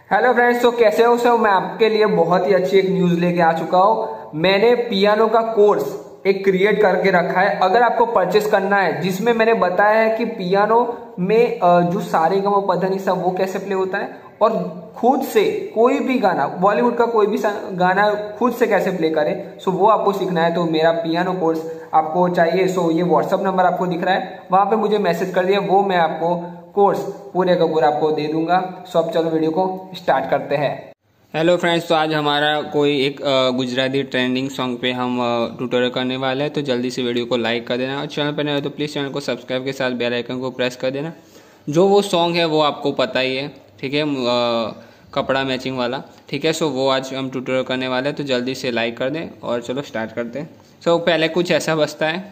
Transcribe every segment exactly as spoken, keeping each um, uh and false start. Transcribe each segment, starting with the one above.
Hello friends, तो कैसे हो सब। मैं आपके लिए बहुत ही अच्छी एक न्यूज लेके आ चुका हूँ। मैंने पियानो का कोर्स एक क्रिएट करके रखा है। अगर आपको परचेस करना है, जिसमें मैंने बताया है कि पियानो में जो सारे गम पधा निसा वो कैसे प्ले होता है, और खुद से कोई भी गाना, बॉलीवुड का कोई भी गाना खुद से कैसे प्ले करें, सो वो आपको सीखना है। तो मेरा पियानो कोर्स आपको चाहिए, सो ये व्हाट्सअप नंबर आपको दिख रहा है, वहां पे मुझे मैसेज कर दिया, वो मैं आपको कोर्स पूरे का पूरा आपको दे दूंगा। सो अब चलो वीडियो को स्टार्ट करते हैं। हेलो फ्रेंड्स, तो आज हमारा कोई एक गुजराती ट्रेंडिंग सॉन्ग पे हम ट्यूटोरियल करने वाले हैं। तो जल्दी से वीडियो को लाइक कर देना, और चैनल पर नए हो तो प्लीज़ चैनल को सब्सक्राइब के साथ बेल आइकन को प्रेस कर देना। जो वो सॉन्ग है वो आपको पता ही है, ठीक है, कपड़ा मैचिंग वाला, ठीक है। सो वो आज हम ट्यूटोरियल करने वाले हैं, तो जल्दी से लाइक कर दें और चलो स्टार्ट करते हैं। सो पहले कुछ ऐसा बजता है।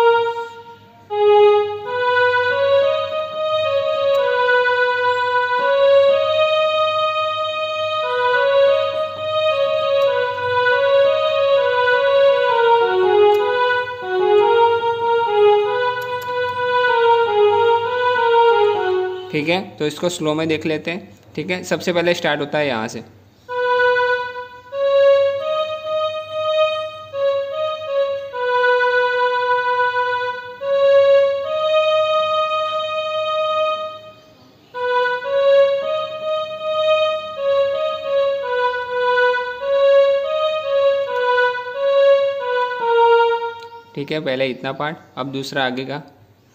ठीक है, तो इसको स्लो में देख लेते हैं। ठीक है, सबसे पहले स्टार्ट होता है यहाँ से। ठीक है, पहले इतना पार्ट, अब दूसरा आगे का।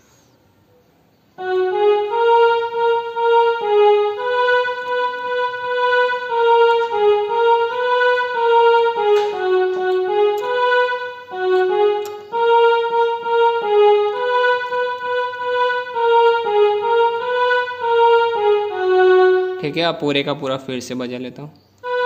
ठीक है, अब पूरे का पूरा फिर से बजा लेता हूँ।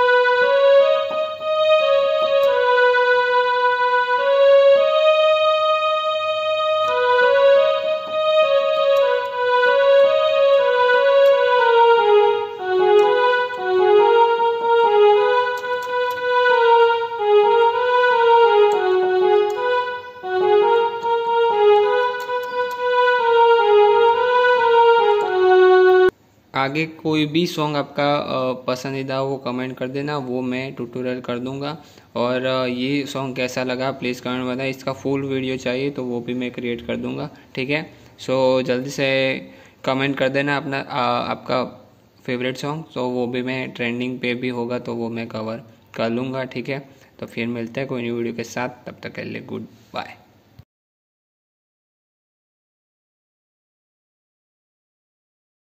आगे कोई भी सॉन्ग आपका पसंदीदा हो वो कमेंट कर देना, वो मैं ट्यूटोरियल कर दूंगा। और ये सॉन्ग कैसा लगा प्लीज़ कमेंट बताएं। इसका फुल वीडियो चाहिए तो वो भी मैं क्रिएट कर दूंगा, ठीक है। सो जल्दी से कमेंट कर देना अपना आ, आपका फेवरेट सॉन्ग, तो वो भी मैं ट्रेंडिंग पे भी होगा तो वो मैं कवर कर लूँगा, ठीक है। तो फिर मिलते हैं कोई न्यू वीडियो के साथ, तब तक के लिए गुड बाय।